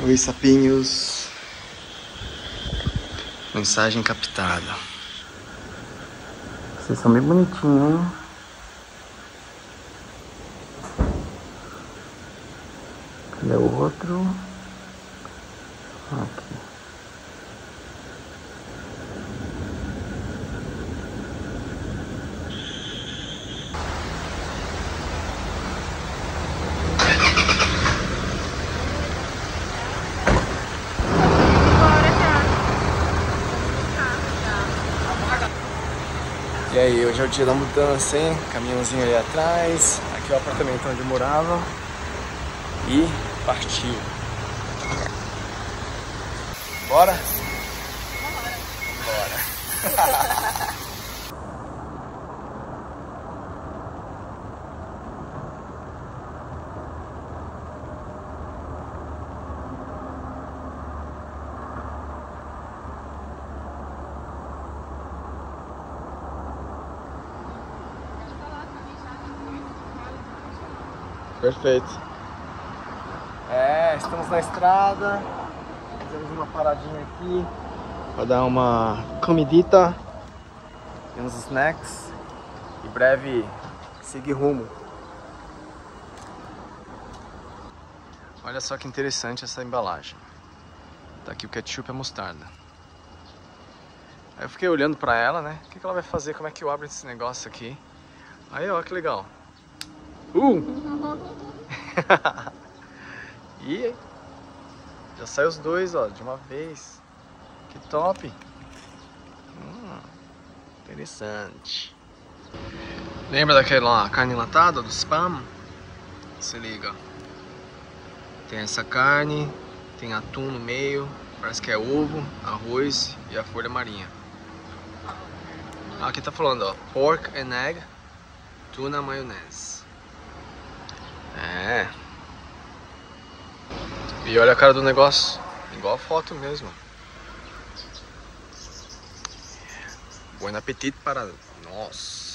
Oi, sapinhos. Mensagem captada. Vocês são bem bonitinhos, hein? Cadê o outro? Aqui. E aí, hoje é o dia da mudança, hein? Caminhãozinho ali atrás. Aqui é o apartamento onde eu morava. E partiu. Bora? Bora. Perfeito. Estamos na estrada. Fizemos uma paradinha aqui para dar uma comidita e uns snacks. Em breve seguir rumo. Olha só que interessante essa embalagem. Tá aqui o ketchup e a mostarda. Aí eu fiquei olhando pra ela, né? O que ela vai fazer? Como é que eu abro esse negócio aqui? Aí, ó, que legal. E já sai os dois, ó, de uma vez. Que top. Interessante. Lembra daquela carne enlatada do Spam? Se liga. Tem essa carne, tem atum no meio, parece que é ovo, arroz e a folha marinha. Aqui tá falando, ó, pork and egg, tuna maionese. E olha a cara do negócio, igual a foto mesmo. Bom apetite para... Nossa.